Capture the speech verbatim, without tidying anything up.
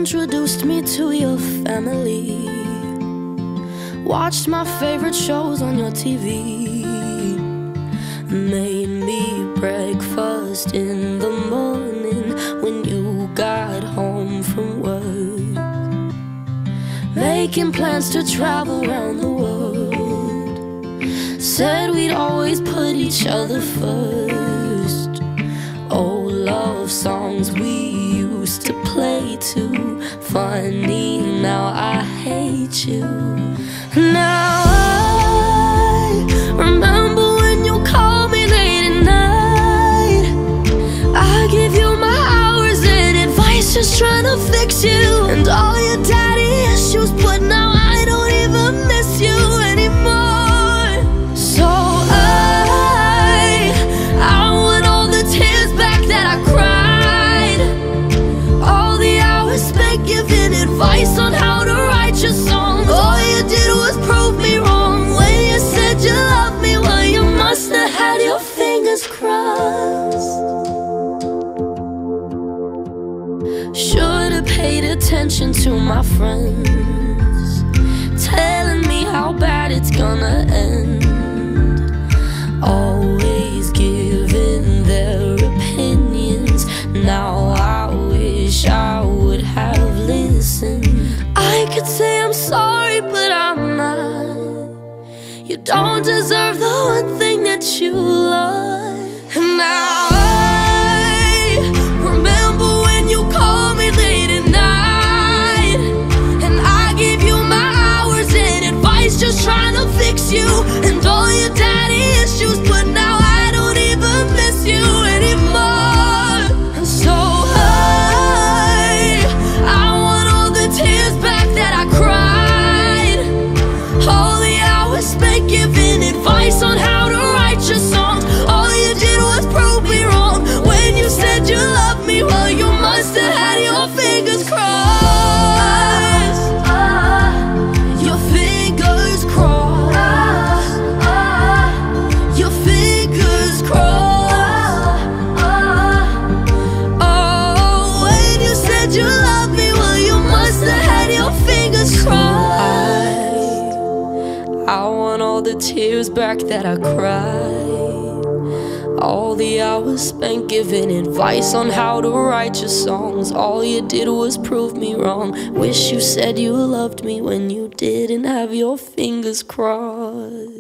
introduced me to your family, watched my favorite shows on your T V, made me breakfast in the morning when you got home from work, making plans to travel around the world, said we'd always put each other first. Old love songs we used to play too, funny now I hate you. Now I remember when you called me late at night. I give you my hours and advice, just trying to fix you and all your daddy issues, but now I don't even miss you anymore. So I, I want all the tears back that I cried, all the hours spent giving advice on how to write your songs. All you did was prove me wrong when you said you loved me. Well, you must have had your fingers crossed. Should've paid attention to my friends, telling me how bad it's gonna end, always giving their opinions. Now I wish I would have listened. I could say I'm sorry, but I'm not. You don't deserve the one thing that you love. And now I remember when you called me late at night, and I gave you my hours and advice, just trying to fix you and all your daddy issues, but now I don't even miss you anymore. And so I, I want all the tears back that I cried, all the hours spent giving advice on how to write your songs. All you did was prove me wrong when you said you loved me. Well, you must have had your fingers crossed, your fingers crossed, your fingers crossed. Oh, when you said you loved me, well, you must have had your fingers crossed. I want all the tears back that I cried, all the hours spent giving advice on how to write your songs. All you did was prove me wrong. Wish you said you loved me when you didn't have your fingers crossed.